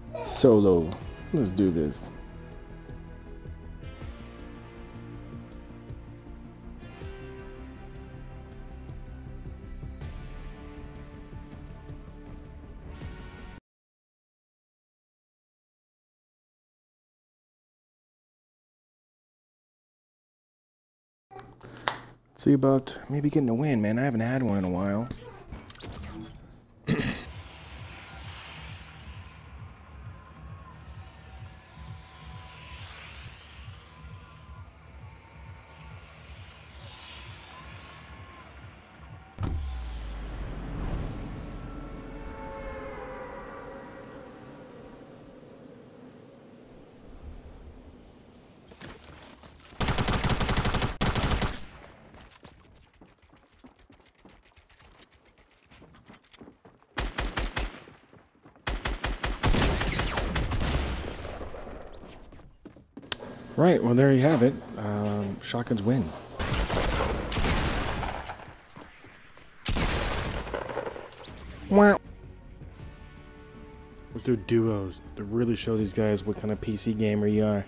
Solo. Let's do this. See about maybe getting a win, man. I haven't had one in a while. Right, well, there you have it. Shotguns win. Wow. Let's do duos to really show these guys what kind of PC gamer you are.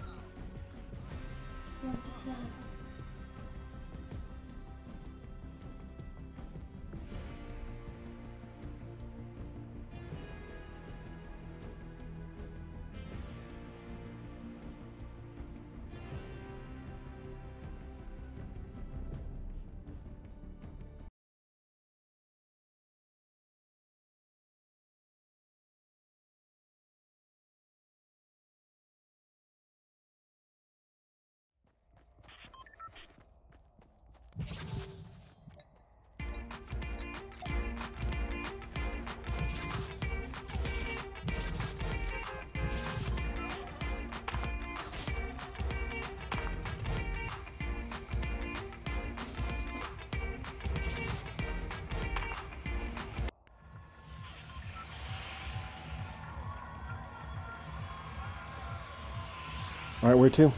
All right, where to?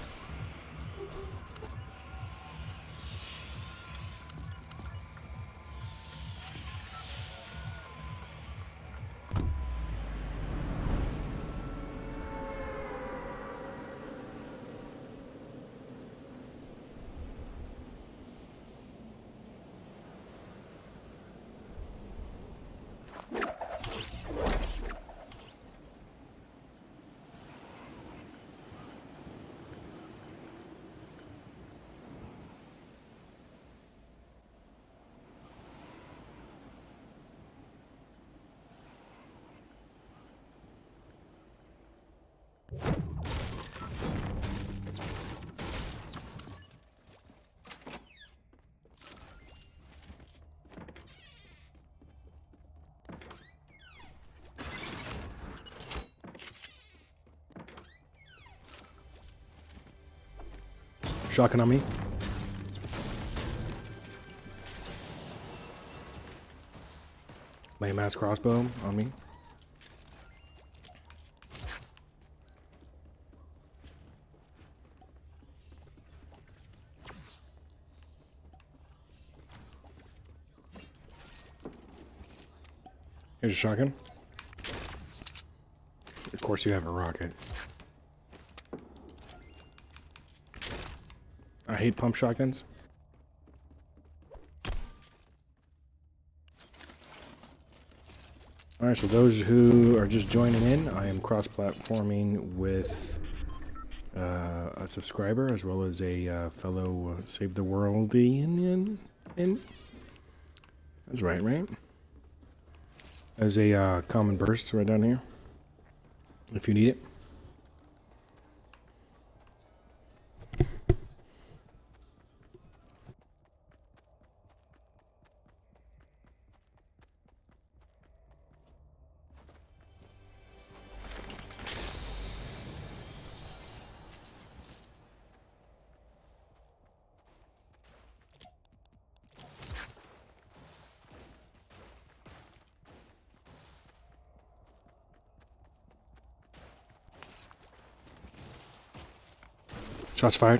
Shotgun on me. Lame ass crossbow on me. Here's a shotgun. Of course you have a rocket. I hate pump shotguns. Alright, so those who are just joining in, I am cross-platforming with a subscriber as well as a fellow Save the Worldian. That's right, right? As a common burst right down here, if you need it. Shots fired.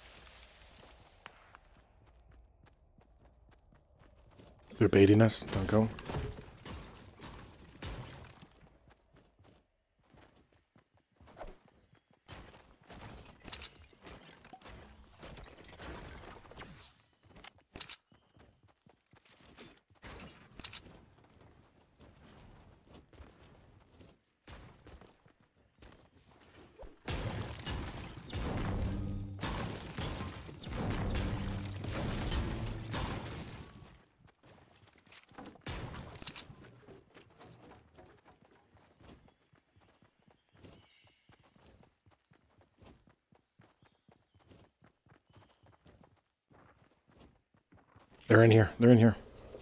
They're baiting us. Don't go. They're in here. They're in here.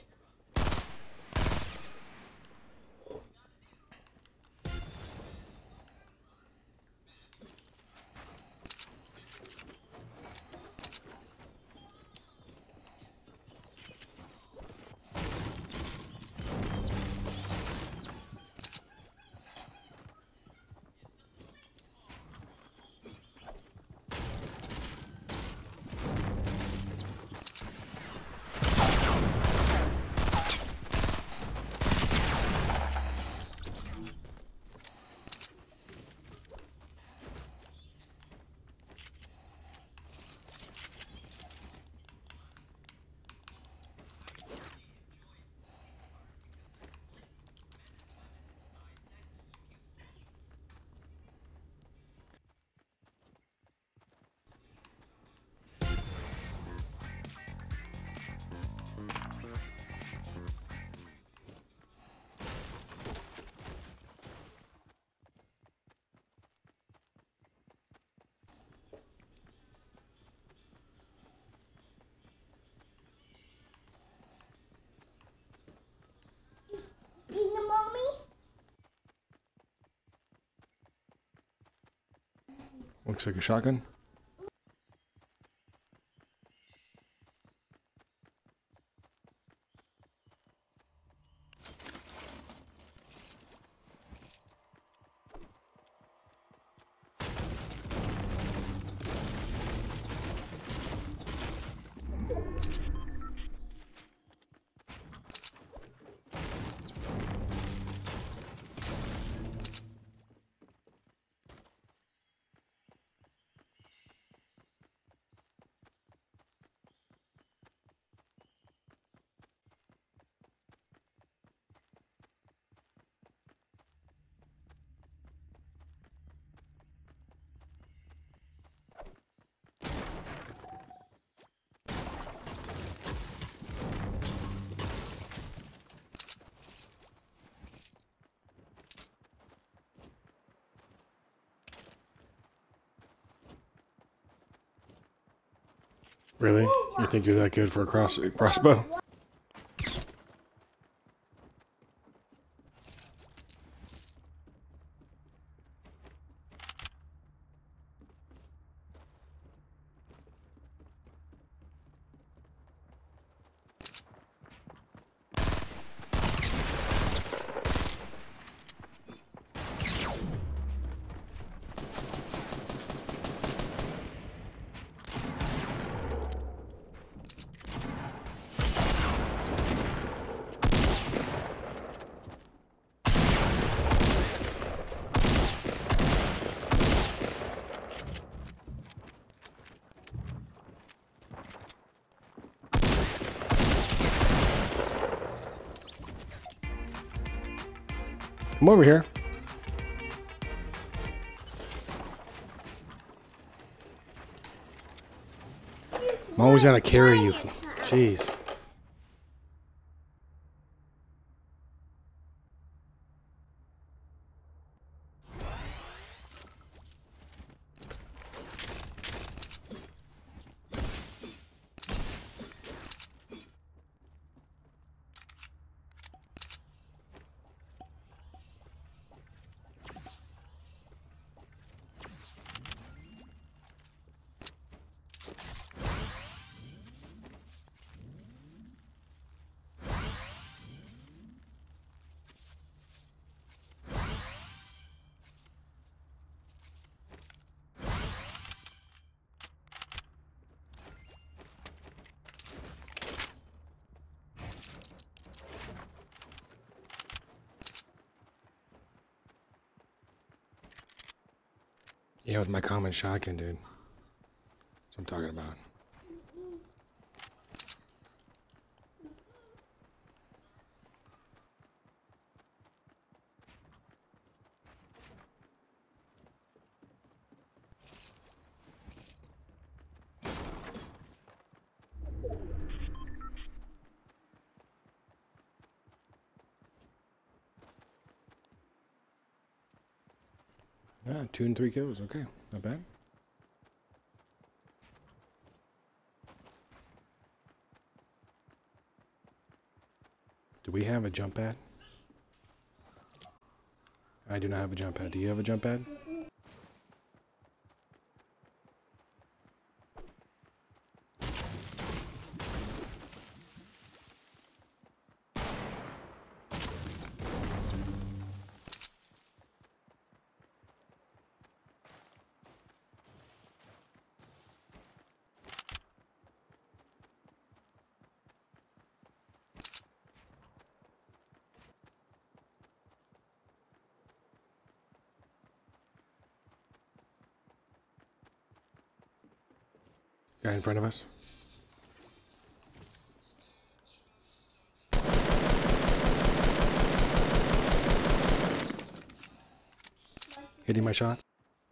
Looks like a shotgun. Really? You think you're that good for a crossbow? Come over here. I'm always gonna carry you. Jeez. Yeah, with my common shotgun, dude. That's what I'm talking about. Yeah, 2 and 3 kills. Okay, not bad. we have a jump pad? I do not have a jump pad. Do you have a jump pad? Guy in front of us. Hitting my shots.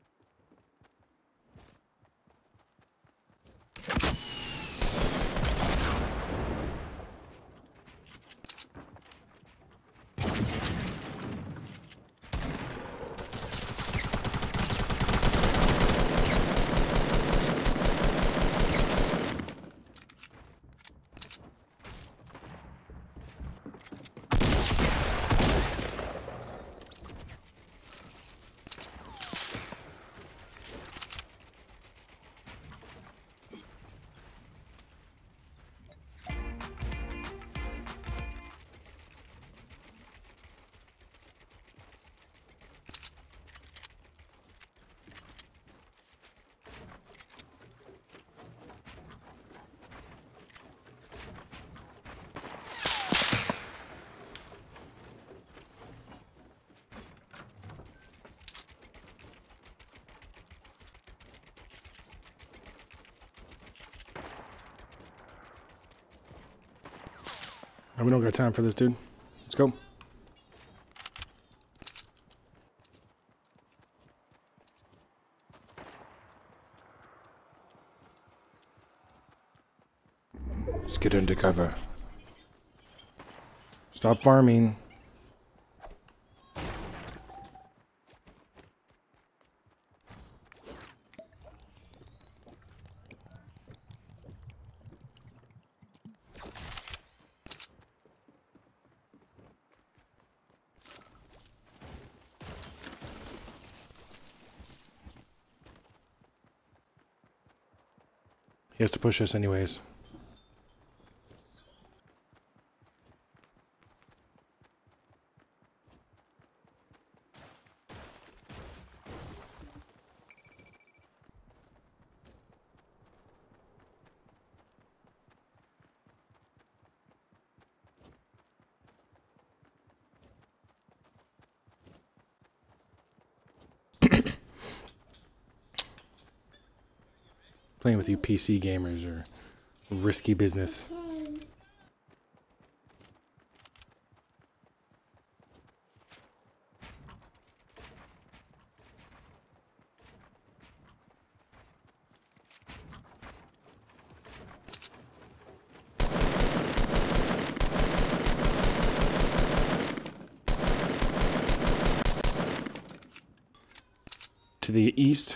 We don't got time for this, dude. Let's go. Let's get into cover. Stop farming. He has to push us anyways. Playing with you PC gamers are risky business. To the east.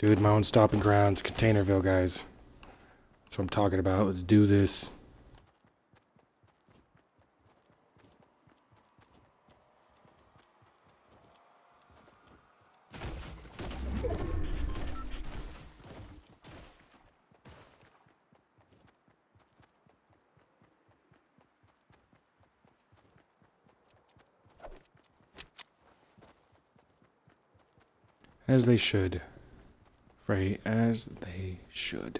Dude, my own stomping grounds, Containerville, guys. That's what I'm talking about. Let's do this. As they should. Frey, as they should.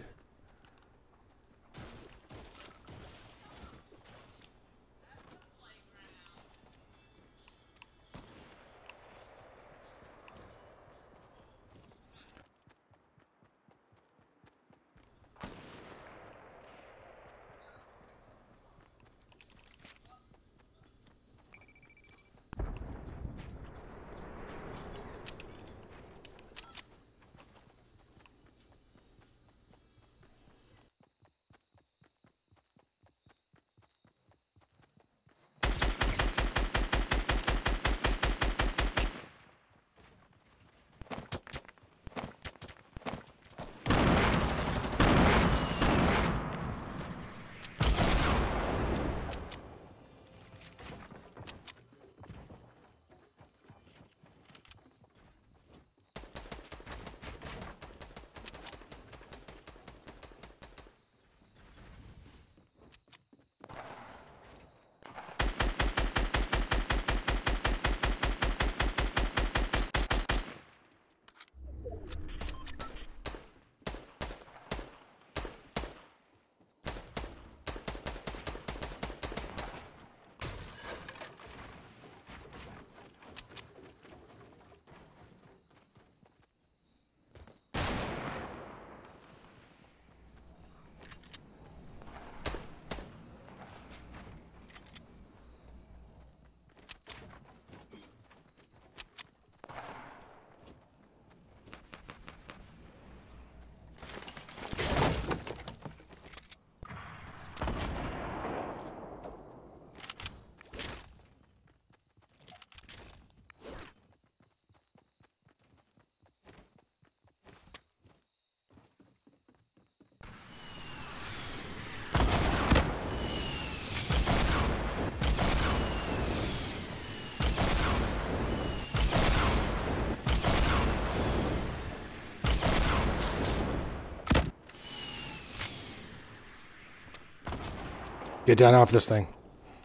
Get down off this thing.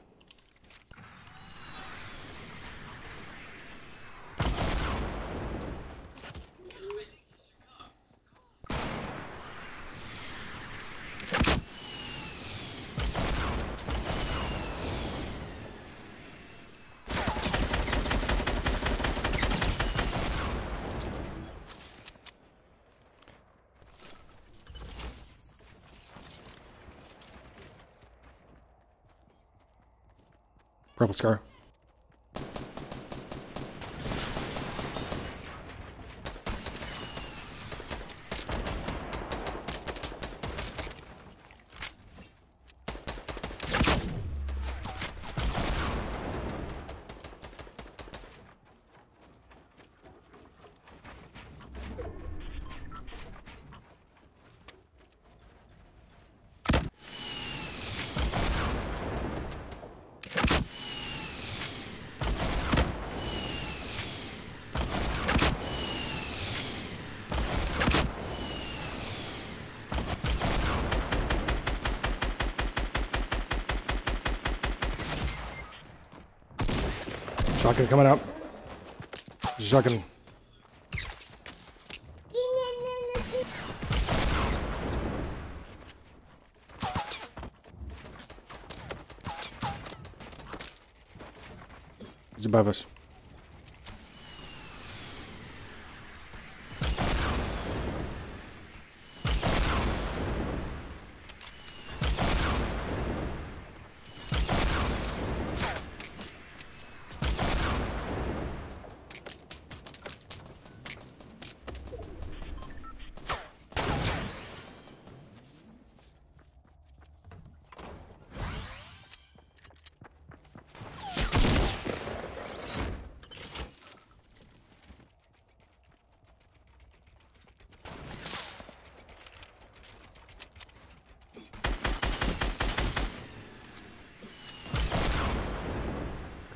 Purple scar. Shotgun coming up. Shotgun. He's above us.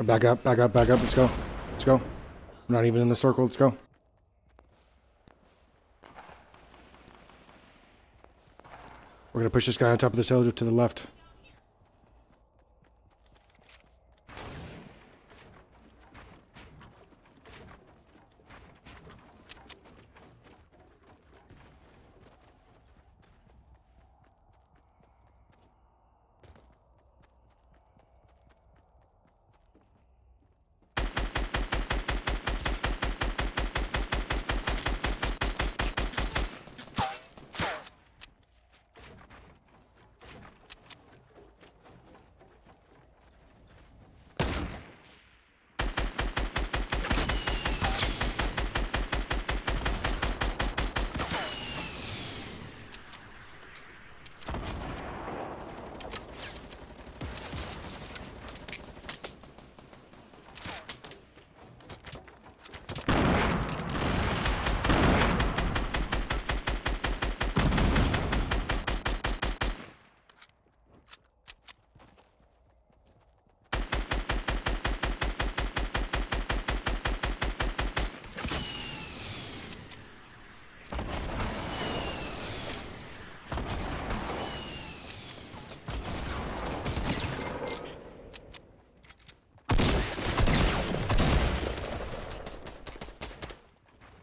Back up, back up, back up. Let's go. Let's go. We're not even in the circle. Let's go. We're going to push this guy on top of this hill to the left.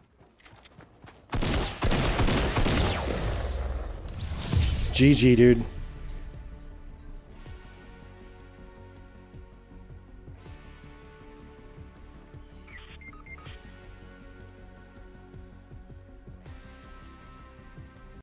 GG, dude.